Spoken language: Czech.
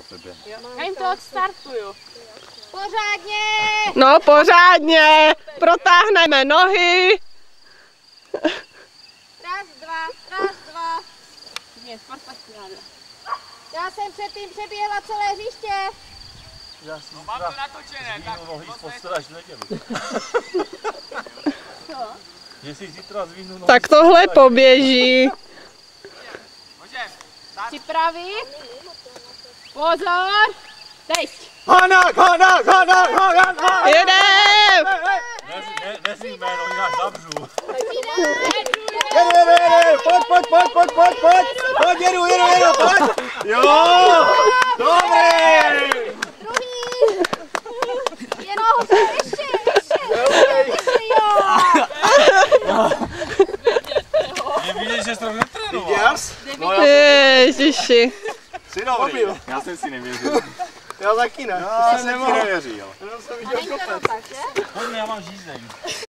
tebe. Já jim to odstartuju. Pořádně! No pořádně, protáhneme nohy. Raz, dva. Nie, spartakiáda. Já jsem předtím přeběhla celé hřiště. Já si zvínu nohy z postele až v neděli. Že si zítra zvínu nohy. Tak tohle poběží. Připravit. Pozor. Teď. Hanak! Jedem! Nezví jméno, jinak zavřu. Jede, pojď, jedu, pojď. Jo, dobrý. Druhý. Jenom ještě jo. Je vidět, že jsi to netrénoval. Ježiši. Jsi dobrý. Já jsem si nevěřil. Já taky ne. Já jsem si nevěřil. Jenom jsem viděl kopec. Pojďme, já mám žízeň.